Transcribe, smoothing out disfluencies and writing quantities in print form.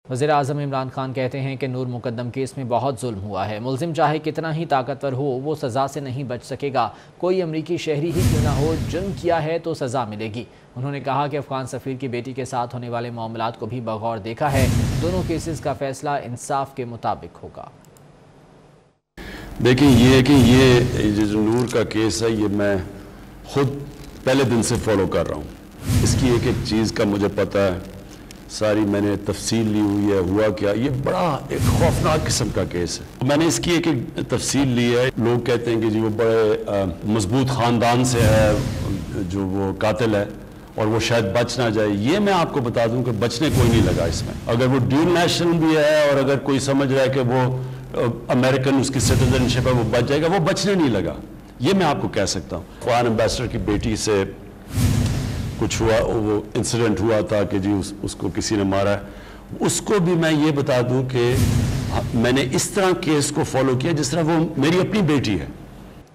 वज़ीर आज़म इमरान खान कहते हैं कि नूर मुकद्दम केस में बहुत जुल्म हुआ है। मुल्ज़िम चाहे कितना ही ताकतवर हो, वो सज़ा से नहीं बच सकेगा। कोई अमरीकी शहरी ही क्यों ना हो, जुर्म किया है तो सज़ा मिलेगी। उन्होंने कहा कि अफगान सफ़ीर की बेटी के साथ होने वाले मामलात को भी बगौर देखा है। दोनों केसेस का फैसला इंसाफ के मुताबिक होगा। देखिए ये जो नूर का केस है, ये मैं खुद पहले दिन से फॉलो कर रहा हूँ। इसकी एक एक चीज़ का मुझे पता है, सारी मैंने तफसील ली हुई है। हुआ क्या, ये बड़ा एक खौफनाक किस्म का केस है। मैंने इसकी एक एक तफसील ली है। लोग कहते हैं कि जी वो बड़े मजबूत ख़ानदान से है जो वो कातिल है और वो शायद बच ना जाए। ये मैं आपको बता दूं कि बचने कोई नहीं लगा इसमें। अगर वो ड्यूल नेशनल भी है और अगर कोई समझ रहा है कि वो अमेरिकन उसकी सिटीजनशिप है, वो बच जाएगा, वो बचने नहीं लगा। ये मैं आपको कह सकता हूँ। अफगान एम्बेसडर की बेटी से कुछ हुआ, वो इंसिडेंट हुआ था कि जी उसको किसी ने मारा है। उसको भी मैं ये बता दूं कि मैंने इस तरह केस को फॉलो किया जिस तरह वो मेरी अपनी बेटी है।